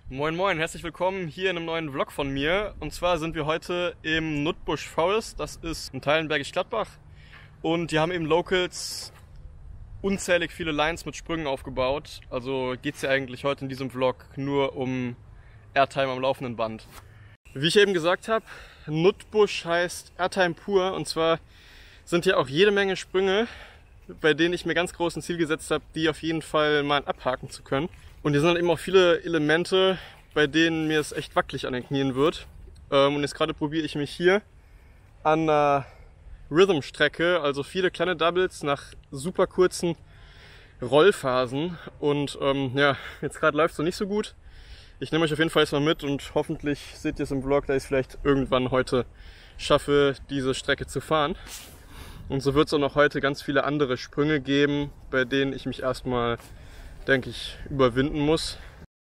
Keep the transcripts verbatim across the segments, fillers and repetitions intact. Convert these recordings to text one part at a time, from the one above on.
Moin moin, herzlich willkommen hier in einem neuen Vlog von mir. Und zwar sind wir heute im Nutbusch Forest, das ist in Teilen Bergisch Gladbach. Und die haben eben Locals unzählig viele Lines mit Sprüngen aufgebaut. Also geht es ja eigentlich heute in diesem Vlog nur um Airtime am laufenden Band. Wie ich eben gesagt habe, Nutbusch heißt Airtime pur. Und zwar sind hier auch jede Menge Sprünge, bei denen ich mir ganz groß ein Ziel gesetzt habe, die auf jeden Fall mal abhaken zu können. Und hier sind dann eben auch viele Elemente, bei denen mir es echt wackelig an den Knien wird. Und jetzt gerade probiere ich mich hier an einer Rhythm-Strecke, also viele kleine Doubles nach super kurzen Rollphasen. Und ähm, ja, jetzt gerade läuft es noch nicht so gut. Ich nehme euch auf jeden Fall jetzt mal mit und hoffentlich seht ihr es im Vlog, dass ich es vielleicht irgendwann heute schaffe, diese Strecke zu fahren. Und so wird es auch noch heute ganz viele andere Sprünge geben, bei denen ich mich erstmal, denke ich, überwinden muss.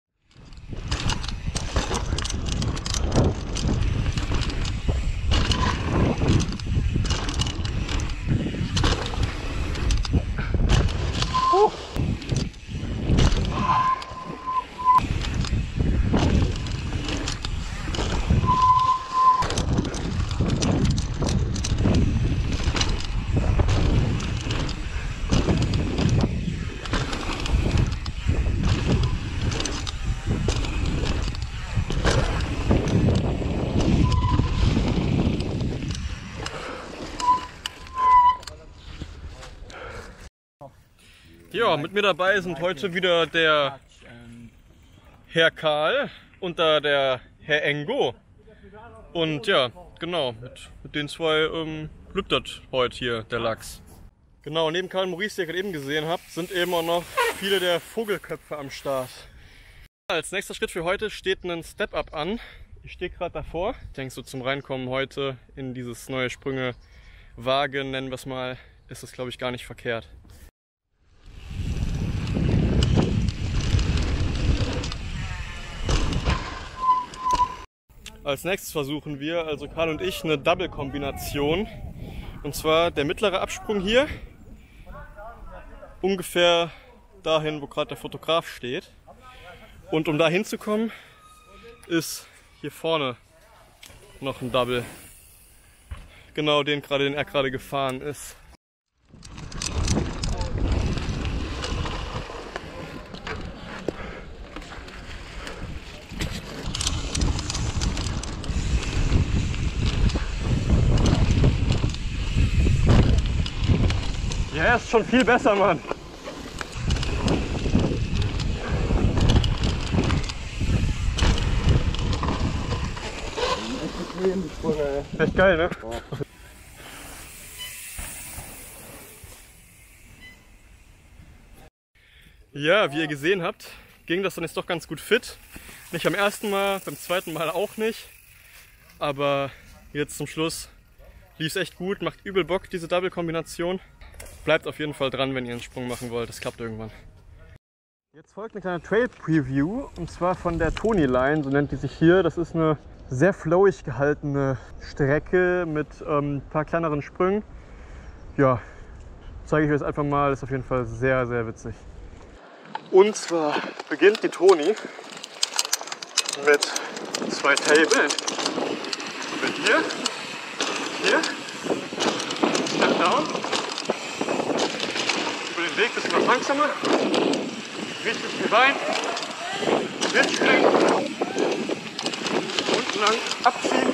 Oh. Ja, mit mir dabei sind heute wieder der Herr Karl und da der Herr Engo. Und ja, genau, mit, mit den zwei ähm, glückt das heute hier, der Lachs. Genau, neben Karl und Maurice, die ihr gerade eben gesehen habt, sind eben auch noch viele der Vogelköpfe am Start. Als nächster Schritt für heute steht ein Step-Up an. Ich stehe gerade davor. Ich denke, so zum Reinkommen heute in dieses neue Sprünge wagen, nennen wir es mal, ist das, glaube ich, gar nicht verkehrt. Als nächstes versuchen wir, also Karl und ich, eine Double-Kombination. Und zwar der mittlere Absprung hier, ungefähr dahin, wo gerade der Fotograf steht. Und um da hinzukommen, ist hier vorne noch ein Double. Genau den, gerade, den er gerade gefahren ist. Ja, er ist schon viel besser, Mann. Echt geil, ne? Ja, wie ihr gesehen habt, ging das dann jetzt doch ganz gut fit. Nicht beim ersten Mal, beim zweiten Mal auch nicht. Aber jetzt zum Schluss lief es echt gut, macht übel Bock, diese Double-Kombination. Bleibt auf jeden Fall dran, wenn ihr einen Sprung machen wollt, das klappt irgendwann. Jetzt folgt eine kleine Trail-Preview, und zwar von der Tony Line, so nennt die sich hier. Das ist eine sehr flowig gehaltene Strecke mit ähm, ein paar kleineren Sprüngen. Ja, zeige ich euch jetzt einfach mal, ist auf jeden Fall sehr, sehr witzig. Und zwar beginnt die Tony mit zwei Tabeln. Mit hier, hier, Step Down. Über den Weg bisschen langsamer, richtig viel Bein, mitspringen, unten lang abziehen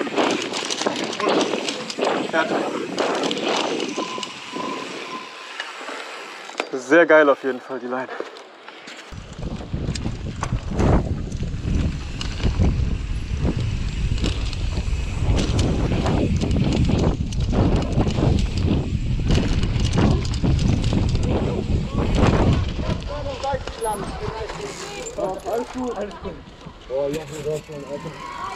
und fertig. Sehr geil auf jeden Fall die Line. Alles gut, alles gut. Oh, Jochen, du hast mein Auto.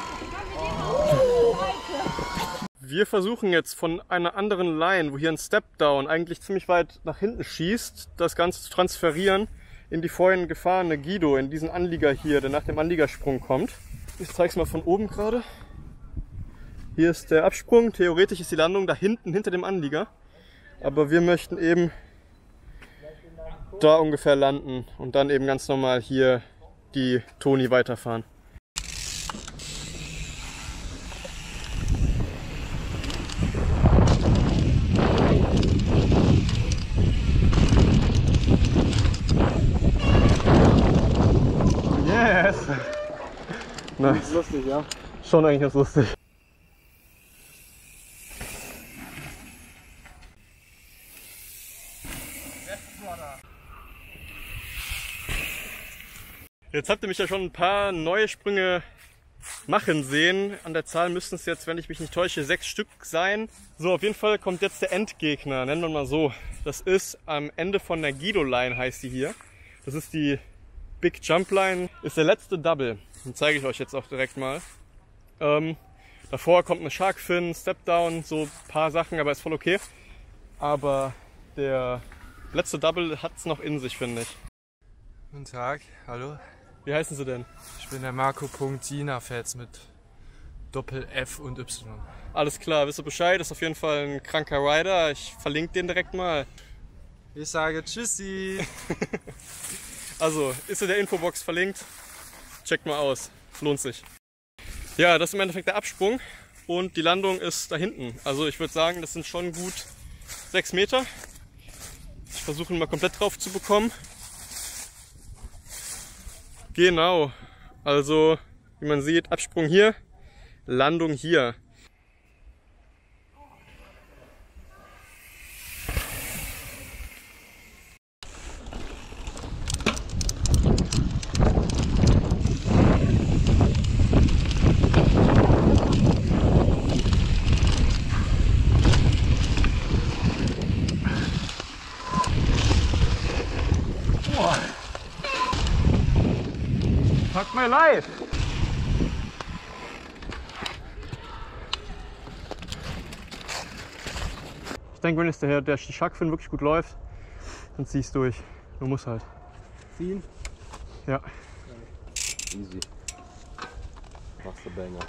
Wir versuchen jetzt von einer anderen Line, wo hier ein Step-Down eigentlich ziemlich weit nach hinten schießt, das Ganze zu transferieren in die vorhin gefahrene Guido, in diesen Anlieger hier, der nach dem Anliegersprung kommt. Ich zeige es mal von oben gerade. Hier ist der Absprung, theoretisch ist die Landung da hinten, hinter dem Anlieger. Aber wir möchten eben da ungefähr landen und dann eben ganz normal hier die Tony weiterfahren. Yes! Das ist lustig, ja? Schon eigentlich ganz lustig. Jetzt habt ihr mich ja schon ein paar neue Sprünge machen sehen. An der Zahl müssten es jetzt, wenn ich mich nicht täusche, sechs Stück sein. So, auf jeden Fall kommt jetzt der Endgegner, nennen wir mal so. Das ist am Ende von der Guido Line, heißt die hier. Das ist die Big Jump Line, ist der letzte Double. Den zeige ich euch jetzt auch direkt mal. Ähm, davor kommt eine Shark Fin, Step Down, so ein paar Sachen, aber ist voll okay. Aber der letzte Double hat es noch in sich, finde ich. Guten Tag, hallo. Wie heißen Sie denn? Ich bin der Marco.Jinafets mit Doppel F und Y. Alles klar, wisst ihr Bescheid? Ist auf jeden Fall ein kranker Rider. Ich verlinke den direkt mal. Ich sage Tschüssi. Also, ist in der Infobox verlinkt. Checkt mal aus. Lohnt sich. Ja, das ist im Endeffekt der Absprung. Und die Landung ist da hinten. Also ich würde sagen, das sind schon gut sechs Meter. Ich versuche ihn mal komplett drauf zu bekommen. Genau, also wie man sieht, Absprung hier, Landung hier. Fuck my life! Ich denke, wenn es der, der Shark Fin wirklich gut läuft, dann zieh ich's durch. Du musst halt. Ziehen? Ja. Easy. Machst du Banger.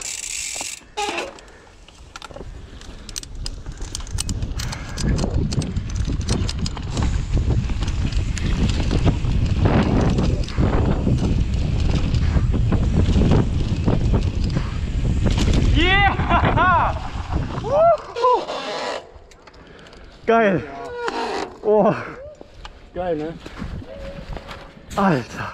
Geil! Oh! Geil, ne? Alter!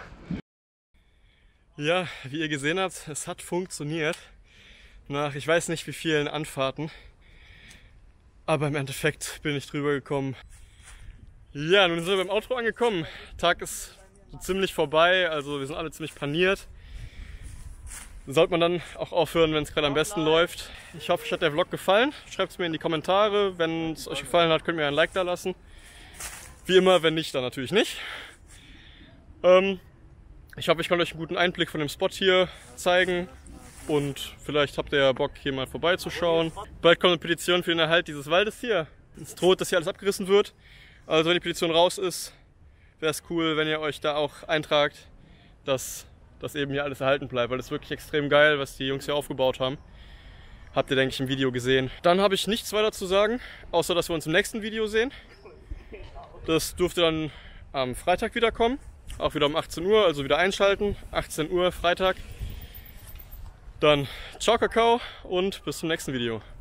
Ja, wie ihr gesehen habt, es hat funktioniert. Nach ich weiß nicht wie vielen Anfahrten. Aber im Endeffekt bin ich drüber gekommen. Ja, nun sind wir beim Outro angekommen. Der Tag ist so ziemlich vorbei, also wir sind alle ziemlich paniert. Sollte man dann auch aufhören, wenn es gerade am besten läuft. Ich hoffe, euch hat der Vlog gefallen. Schreibt es mir in die Kommentare. Wenn es euch gefallen hat, könnt ihr mir ein Like da lassen. Wie immer, wenn nicht, dann natürlich nicht. Ähm, ich hoffe, ich konnte euch einen guten Einblick von dem Spot hier zeigen. Und vielleicht habt ihr ja Bock, hier mal vorbeizuschauen. Bald kommt eine Petition für den Erhalt dieses Waldes hier. Es droht, dass hier alles abgerissen wird. Also wenn die Petition raus ist, wäre es cool, wenn ihr euch da auch eintragt, dass dass eben hier alles erhalten bleibt, weil das ist wirklich extrem geil, was die Jungs hier aufgebaut haben. Habt ihr, denke ich, im Video gesehen. Dann habe ich nichts weiter zu sagen, außer dass wir uns im nächsten Video sehen. Das dürfte dann am Freitag wieder kommen, auch wieder um achtzehn Uhr, also wieder einschalten, achtzehn Uhr Freitag. Dann ciao Kakao und bis zum nächsten Video.